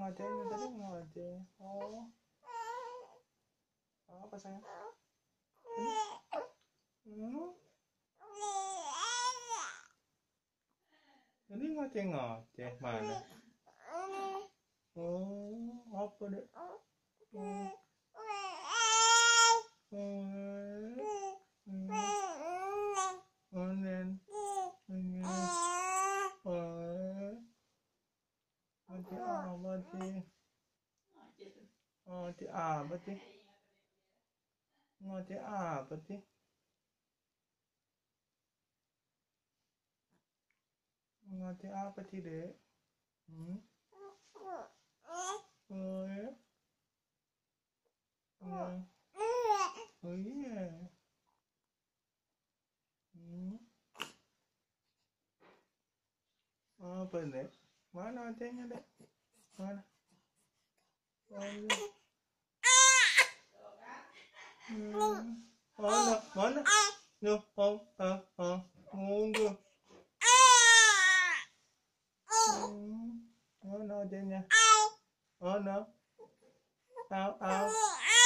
Adenya tadi ngode. Oh. Apa sayang? Ini ngoceh-ngoceh mana? Oh, apa dek? Onen. Ngoceh apa sih? Ngoceh apa sih? Ngoceh apa sih? Ngoceh apa sih dek? Oh ya? Oh iya. Apa dek? Mana adanya dek? Mana? Oh iya. Mana? Mana? No, Munggu. Mana adanya? Mana? Au.